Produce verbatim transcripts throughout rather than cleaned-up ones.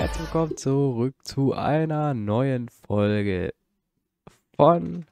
herzlich willkommen zurück zu einer neuen Folge von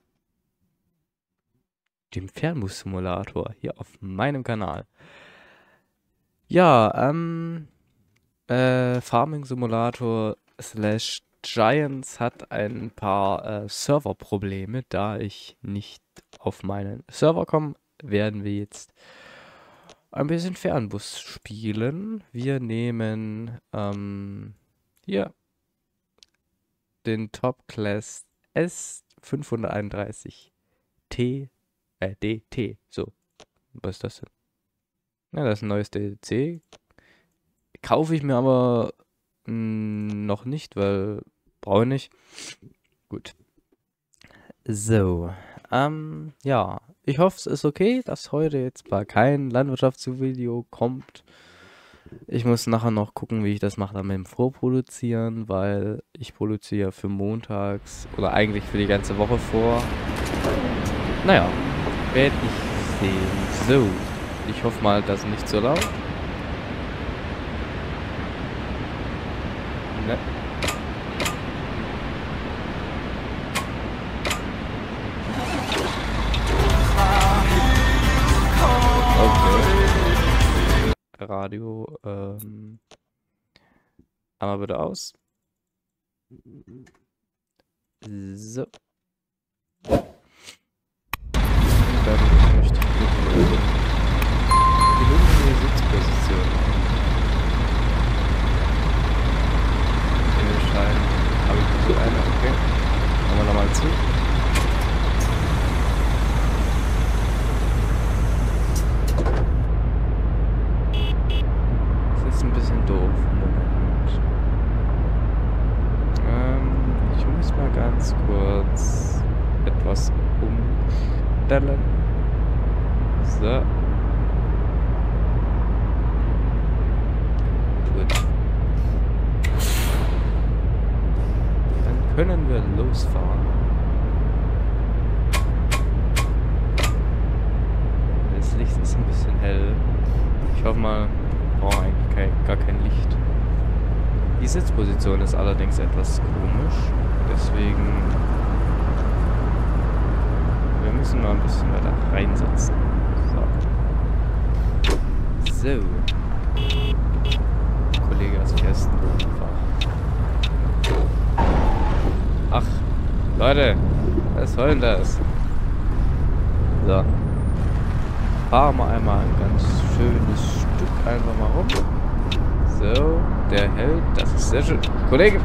dem Fernbus-Simulator hier auf meinem Kanal. Ja, ähm, äh, Farming Simulator slash Giants hat ein paar äh, Serverprobleme. Da ich nicht auf meinen Server komme, werden wir jetzt ein bisschen Fernbus spielen. Wir nehmen ähm, hier den Top Class S fünfhunderteinunddreißig T, äh, D T, so. Was ist das denn? Ja, das ist ein neues D L C. Kaufe ich mir aber mh, noch nicht, weil brauche ich nicht. Gut. So, ähm, ja. Ich hoffe, es ist okay, dass heute jetzt mal kein Landwirtschaftsvideo kommt. Ich muss nachher noch gucken, wie ich das mache dann mit dem Vorproduzieren, weil ich produziere für montags oder eigentlich für die ganze Woche vor. Naja, werde ich sehen. So, ich hoffe mal, das ist nicht so laut. Ne. Radio, ähm, einmal bitte aus. So. Dann möchte ich die gelungene Sitzposition. Den Schein habe ich so eine, okay. Machen wir nochmal zu. Ein bisschen doof. Moment. Ähm, ich muss mal ganz kurz etwas umstellen. So. Gut. Dann können wir losfahren. Das Licht ist ein bisschen hell. Ich hoffe mal, Oh, eigentlich kein, gar kein Licht. Die Sitzposition ist allerdings etwas komisch. Deswegen... Wir müssen mal ein bisschen weiter reinsetzen. So. So. Kollege, was fährst du? Ach, Leute. Was soll denn das? So. Fahren wir einmal ein ganz schönes Stück einfach mal rum. So, der hält. Das ist sehr schön. Kollege!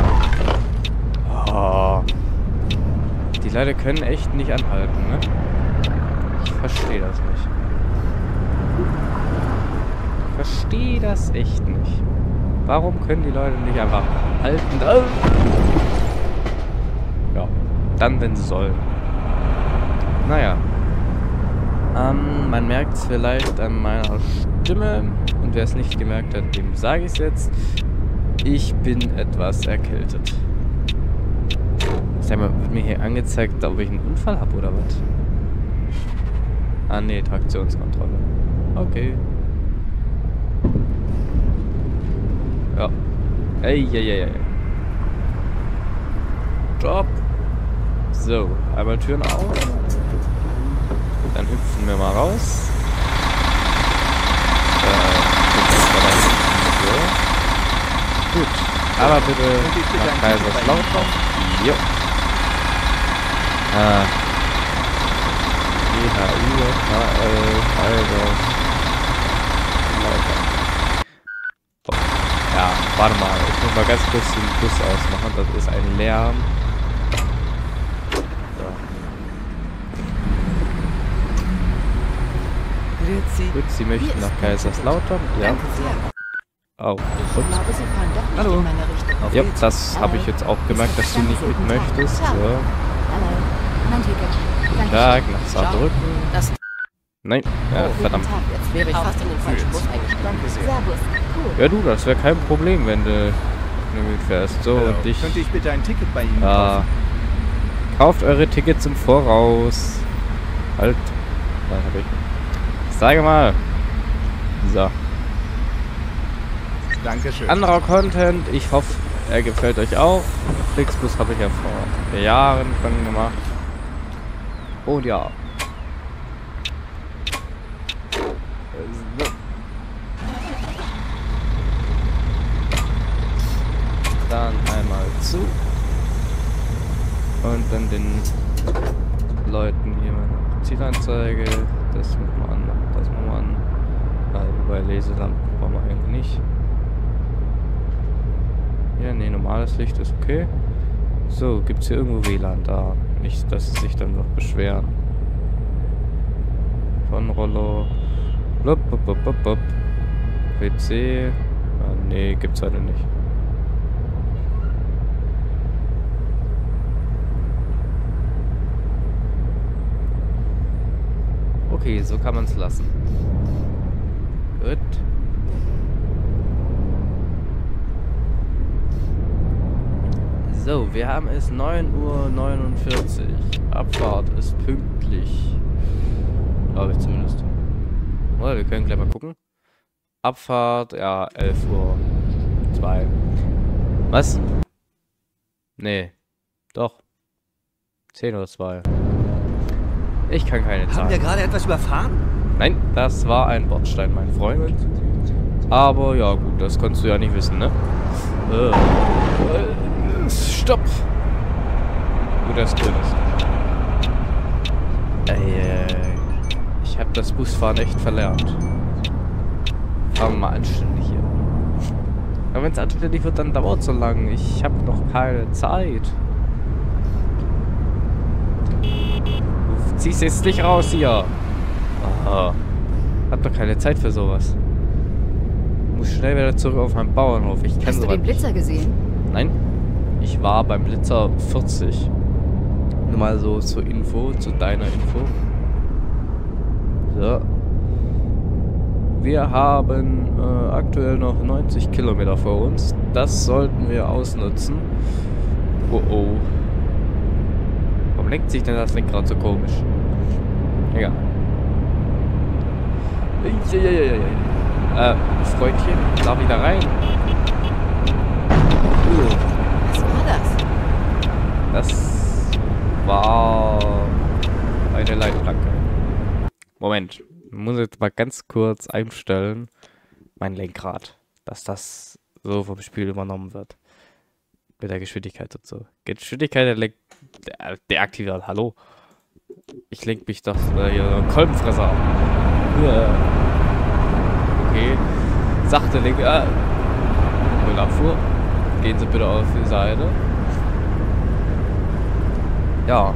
Oh. Die Leute können echt nicht anhalten, ne? Ich verstehe das nicht. Ich verstehe das echt nicht. Warum können die Leute nicht einfach halten? Oh. Ja, dann, wenn sie sollen. Naja. Ähm, man merkt es vielleicht an meiner Stimme und wer es nicht gemerkt hat, dem sage ich es jetzt. Ich bin etwas erkältet. Sag mal, wird mir hier angezeigt, ob ich einen Unfall habe oder was? Ah ne, Traktionskontrolle. Okay. Ja. Ey, ey, ey, ey. Stopp. So, einmal Türen auf. Dann hüpfen wir mal raus. Äh, Gut, aber bitte nach Kaiserslautern. Jo. Ah. G H U, H L, Kaiserslautern. Oh. Ja, warte mal, ich muss mal ganz kurz den Bus ausmachen, das ist ein Lärm. Gut, Sie möchten nach Kaiserslautern? Ja. Oh, hallo. Ja, das habe ich jetzt auch gemerkt, dass du nicht mit möchtest. So. Guten Tag, nach Saarbrücken. Nein, ja, verdammt. Ja du, das wäre kein Problem, wenn du fährst. So, und ich... Könnte ich bitte ein Ticket bei Ihnen kaufen? Kauft eure Tickets im Voraus. Halt. Da habe ich... Sage mal. So. Dankeschön. Anderer Content. Ich hoffe, er gefällt euch auch. Flixbus habe ich ja vor Jahren schon gemacht. Und ja. So. Dann einmal zu. Und dann den Leuten hier meine Zielanzeige. Das machen wir an. Das machen wir an. Also bei Leselampen brauchen wir eigentlich nicht. Ja, nee, normales Licht ist okay. So, gibt es hier irgendwo W L A N da? Nicht, dass sie sich dann noch beschweren. Von Rollo. Blub, blub, blub, blub, blub. P C. Ah, nee, gibt's heute nicht. Okay, so kann man es lassen. Gut. So, wir haben es neun Uhr neunundvierzig. Abfahrt ist pünktlich. Glaube ich zumindest. Oder wir können gleich mal gucken. Abfahrt, ja, elf Uhr zwei. Was? Nee. Doch. zehn Uhr zwei. Ich kann keine Zahlen. Haben wir gerade etwas überfahren? Nein, das war ein Bordstein, mein Freund. Aber ja gut, das konntest du ja nicht wissen, ne? Äh, äh, stopp! Gut, das drin ist. Ey, ey, ich hab das Busfahren echt verlernt. Fahren wir mal anständig hier. Aber wenn es anständig wird, dann dauert es so lang. Ich habe noch keine Zeit. Du ziehst jetzt nicht raus hier. Aha. Hab doch keine Zeit für sowas. Muss schnell wieder zurück auf meinen Bauernhof. Ich kenne Hast du den Blitzer gesehen? Nein. Ich war beim Blitzer vierzig. Nur mal so zur Info, zu deiner Info. So. Wir haben äh, aktuell noch neunzig Kilometer vor uns. Das sollten wir ausnutzen. Oh oh. Warum lenkt sich denn das Lenkrad so komisch? Egal. Äh, Freundchen, darf ich da rein? Uh. Was war das? Das war eine Leitplanke. Moment. Ich muss jetzt mal ganz kurz einstellen, mein Lenkrad, dass das so vom Spiel übernommen wird. Mit der Geschwindigkeit und so. Geschwindigkeit der Lenk... De deaktiviert, hallo? Ich lenk mich doch äh, hier so einen Kolbenfresser ab. Ja. Okay. Sachte Lenk... Äh, Müllabfuhr. Gehen Sie bitte auf die Seite. Ja.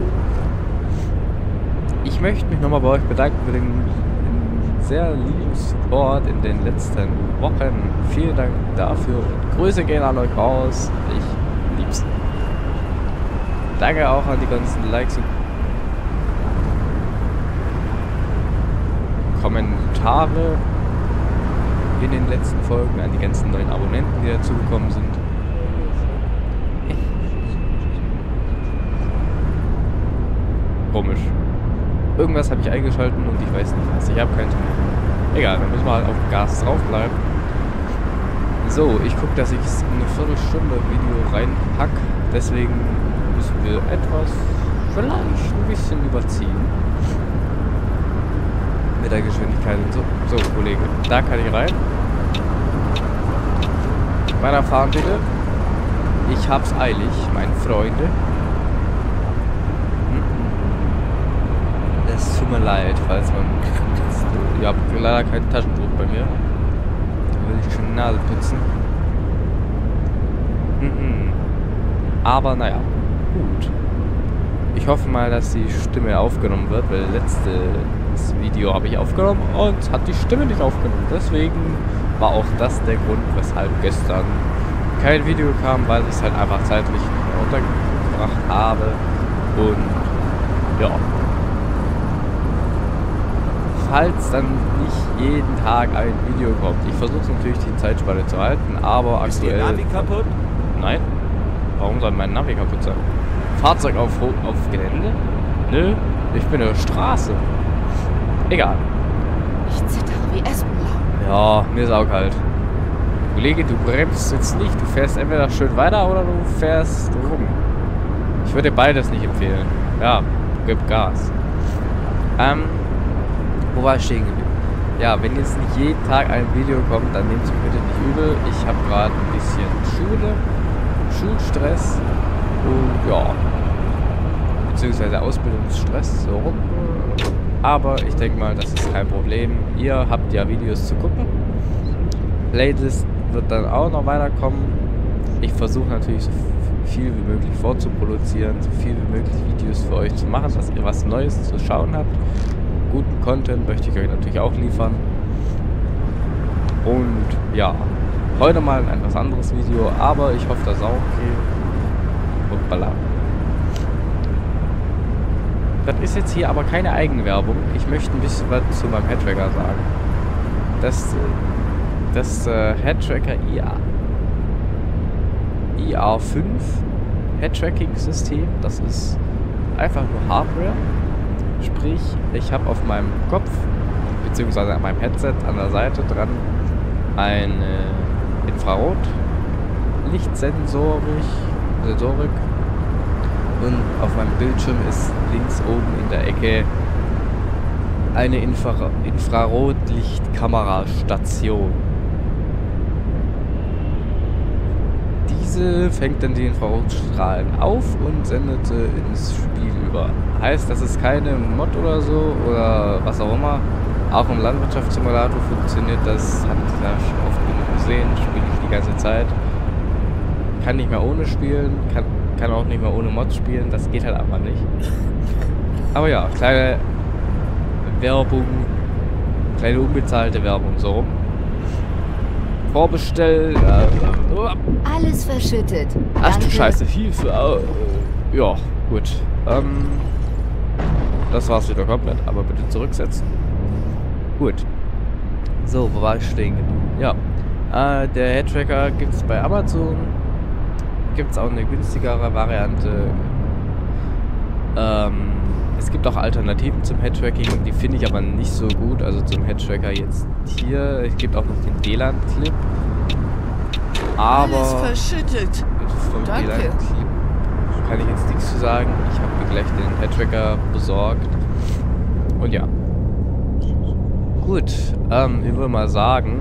Ich möchte mich nochmal bei euch bedanken für den, den sehr lieben Support in den letzten Wochen. Vielen Dank dafür. Grüße gehen an euch raus. Ich lieb's. Danke auch an die ganzen Likes und Kommentare in den letzten Folgen, an die ganzen neuen Abonnenten, die dazugekommen sind. Komisch. Irgendwas habe ich eingeschalten und ich weiß nicht was. Ich habe keinen Ton. Egal, dann müssen wir halt auf Gas drauf bleiben. So, ich gucke, dass ich es in eine Viertelstunde Video reinpack. Deswegen müssen wir etwas, vielleicht ein bisschen überziehen. Mit der Geschwindigkeit und so. So, Kollege, da kann ich rein. Weiterfahren bitte. Ich hab's eilig, meine Freunde. Es tut mir leid, falls man... Ich habe leider kein Taschentuch bei mir. Da will ich schon die Nase putzen. Mhm. Aber naja, gut. Ich hoffe mal, dass die Stimme aufgenommen wird, weil letztes Video habe ich aufgenommen und hat die Stimme nicht aufgenommen. Deswegen war auch das der Grund, weshalb gestern kein Video kam, weil ich es halt einfach zeitlich nicht untergebracht habe. Und ja. Falls dann nicht jeden Tag ein Video kommt. Ich versuche natürlich die Zeitspanne zu halten, aber Ist aktuell... Ihr Navi kaputt? Nein. Warum soll mein Navi kaputt sein? Fahrzeug auf, auf Gelände? Nö, ich bin in der Straße. Egal. Ich zittere wie Espenlaub. Ja, mir ist auch kalt. Kollege, du bremst jetzt nicht. Du fährst entweder schön weiter oder du fährst rum. Ich würde beides nicht empfehlen. Ja, gib Gas. Ähm, wo war ich stehen geblieben? Ja, wenn jetzt nicht jeden Tag ein Video kommt, dann nehmt es mir bitte nicht übel. Ich habe gerade ein bisschen Schule, Schulstress und ja, beziehungsweise Ausbildungsstress, so rum. Aber ich denke mal, das ist kein Problem. Ihr habt ja Videos zu gucken. Playlist wird dann auch noch weiterkommen. Ich versuche natürlich so viel wie möglich vorzuproduzieren, so viel wie möglich Videos für euch zu machen, dass ihr was Neues zu schauen habt. Guten Content möchte ich euch natürlich auch liefern. Und ja, heute mal ein etwas anderes Video, aber ich hoffe, das ist auch okay. Und balla. Das ist jetzt hier aber keine Eigenwerbung. Ich möchte ein bisschen was zu meinem Headtracker sagen. Das, das äh, Headtracker I A fünf Headtracking-System, das ist einfach nur Hardware. Sprich, ich habe auf meinem Kopf, beziehungsweise an meinem Headset an der Seite dran, eine Infrarot-Lichtsensorik Sensorik, und auf meinem Bildschirm ist links oben in der Ecke eine Infra Infrarotlichtkamerastation. Diese fängt dann die Infrarotstrahlen auf und sendet sie ins Spiel über. Heißt, das ist keine Mod oder so oder was auch immer. Auch im Landwirtschaftssimulator funktioniert das, habt ihr ja schon oft genug gesehen, spiele ich die ganze Zeit. Kann nicht mehr ohne spielen, kann, kann auch nicht mehr ohne Mods spielen, das geht halt einfach nicht. Aber ja, kleine Werbung, kleine unbezahlte Werbung, so rum. Vorbestellen. Äh, Alles verschüttet. Ach du Danke. Scheiße, Hilfe. Äh, ja, gut. Ähm, das war's wieder komplett, aber bitte zurücksetzen. Gut. So, wo war ich stehen geblieben? Ja. Äh, der Headtracker gibt es bei Amazon. Gibt es auch eine günstigere Variante. Ähm, es gibt auch Alternativen zum Headtracking, die finde ich aber nicht so gut. Also zum Headtracker jetzt hier. Es gibt auch noch den W L A N-Clip. Aber Alles verschüttet. vom W L A Danke. N-Clip kann ich jetzt nichts zu sagen. Ich habe mir gleich den Headtracker besorgt. Und ja. Gut, ähm, ich würde mal sagen,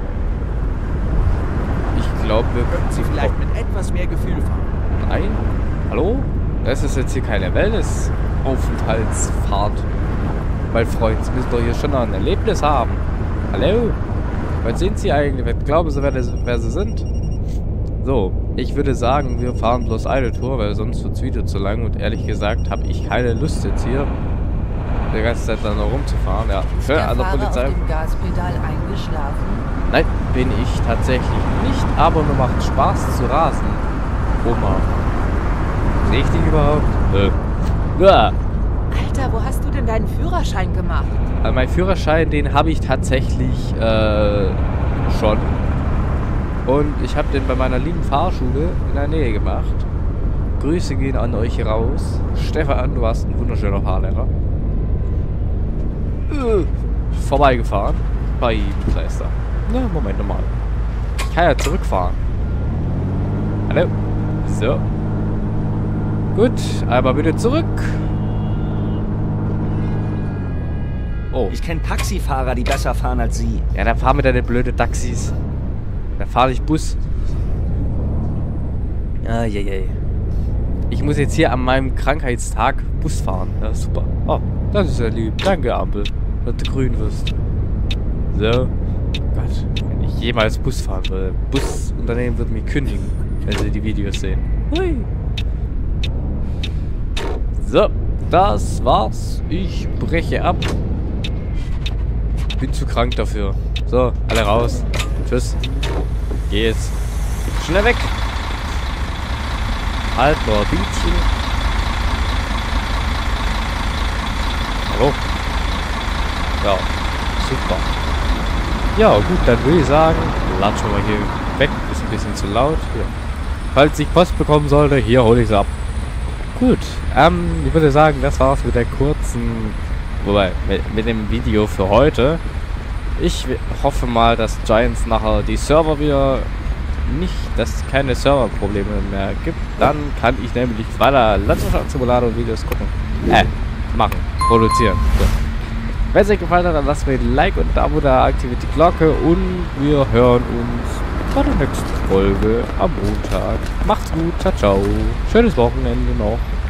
ich glaube, wir Könnten Sie vielleicht mit etwas mehr Gefühl fahren? Nein? Hallo? Das ist jetzt hier keine Wellness-Aufenthaltsfahrt. Mein Freund, Sie müssen doch hier schon noch ein Erlebnis haben. Hallo? Was sind Sie eigentlich? Was glauben Sie, wer, das, wer Sie sind? So, ich würde sagen, wir fahren bloß eine Tour, weil sonst wird es wieder zu lang. Und ehrlich gesagt habe ich keine Lust jetzt hier die ganze Zeit dann noch rumzufahren. Ja, Ist für der an der Fahrer Polizei. auf dem Gaspedal eingeschlafen? Nein, bin ich tatsächlich nicht, aber mir macht Spaß zu rasen. Oma. Sehe ich dich überhaupt? Äh. Ja. Alter, wo hast du denn deinen Führerschein gemacht? Also mein Führerschein, den habe ich tatsächlich äh, schon. Und ich habe den bei meiner lieben Fahrschule in der Nähe gemacht. Grüße gehen an euch raus. Stefan, du warst ein wunderschöner Fahrlehrer. Äh, vorbeigefahren. Bei Kleister. Na, Moment mal. Ich kann ja zurückfahren. Hallo. So. Gut, einmal bitte zurück. Oh. Ich kenne Taxifahrer, die besser fahren als Sie. Ja, dann fahren wir deine blöde Taxis. Dann fahre ich Bus. Ah, je, je. Ich muss jetzt hier an meinem Krankheitstag Bus fahren. Ja, super. Oh, das ist ja lieb. Danke, Ampel, dass du grün wirst. So. Gott, wenn ich jemals Bus fahren würde. Busunternehmen wird mich kündigen, wenn sie die Videos sehen. Hui. So, das war's. Ich breche ab. Bin zu krank dafür. So, alle raus. Tschüss. Geh jetzt. Schnell weg. Halt nur ein bisschen. Hallo. Ja, super. Ja, gut, dann würde ich sagen, latschen wir hier weg. Ist ein bisschen zu laut. Hier. Falls ich Post bekommen sollte, hier hole ich sie ab. Gut, ähm, ich würde sagen, das war's mit der kurzen, wobei, mit, mit dem Video für heute. Ich hoffe mal, dass Giants nachher die Server wieder nicht, dass es keine Serverprobleme mehr gibt. Dann kann ich nämlich weiter Landwirtschaftssimulator Videos gucken. Äh, machen, produzieren. So. Wenn es euch gefallen hat, dann lasst mir ein Like und ein Abo da, aktiviert die Glocke und wir hören uns bei der nächsten Folge am Montag. Macht's gut, ciao, ciao. Schönes Wochenende noch.